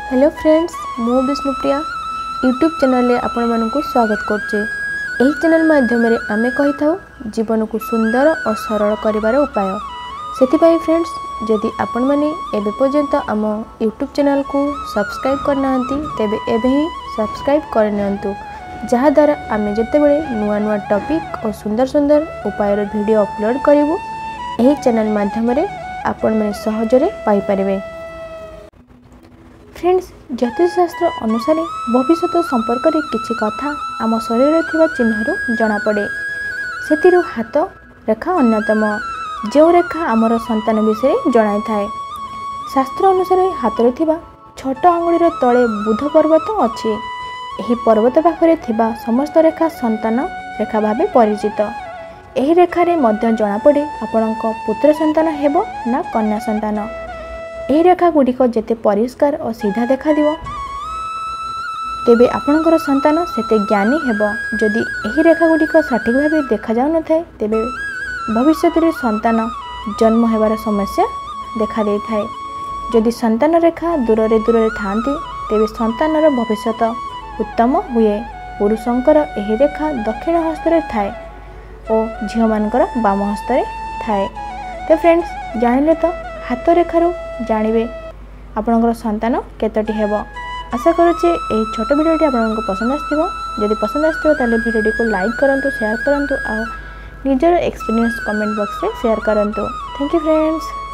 Hello friends, मु Vishnupriya YouTube channel आपण मानकु स्वागत करछे। एही चैनल माध्यम रे आमे कहि थाउ जीवन को सुंदर और सरल करिवार उपाय। सेति फ्रेंड्स, जदि आपण माने एबे पर्यंत आम यूट्यूब चैनल को सब्सक्राइब करनांती तेबे एबे ही सब्सक्राइब कर नियंतु, जहा द्वारा आमे जेतेबेले नुआ नुआ टॉपिक और सुंदर सुंदर उपाय रो वीडियो अपलोड करिवु एही चैनल माध्यम रे आपण माने सहजरे पाई परिबे। फ्रेंड्स, ज्योतिष शास्त्र अनुसार भविष्य संपर्क में किसी कथा आम शरीर थिबा चिन्हरु जना पड़े। सेतिरु हाथ रेखा अन्यतम, जो रेखा आमर संतान विषय जणाई थाए। शास्त्र अनुसार हाथ रे थिबा छोट आंगुलीर तले बुध पर्वत अछि। एही पर्वत पाखरे थिबा समस्त रेखा संतान रेखा भाबे परिचित। एही रेखा रे मध्य जणा पड़े आपणक पुत्र संतान हेबो ना कन्या संतान। एही रेखा गुड़िक जेते परिष्कार और सीधा देखा दिवो तेबे आपणकर संतान सेते ज्ञानी हेबो। जदि एही रेखा गुड़िक सठिक भाबे देखा जाउ न थाए तेबे भविष्य रे संतान जन्म हेबार समस्या देखा दे थाए। जदि संतान रेखा दूर रे थांती तेबे संतानर भविष्यत उत्तम हुए। पुरुषंकर एही रेखा दक्षिण हस्तरे थाए और झियो मानकर बाम हस्तरे थाए। तो फ्रेंड्स, जानिले तो हाथ रेखारू जानिबे आपणकर संतान केतोटी हेबो। आशा करूचे एही छोट वीडियोटी आपनको पसंद आस्थिबो। जदि पसंद आस्थिबो ताले वीडियोटी को लाइक करंतु, शेयर करंतु और निजर एक्सपीरियंस कमेंट बॉक्स रे शेयर करंतु। Thank you friends.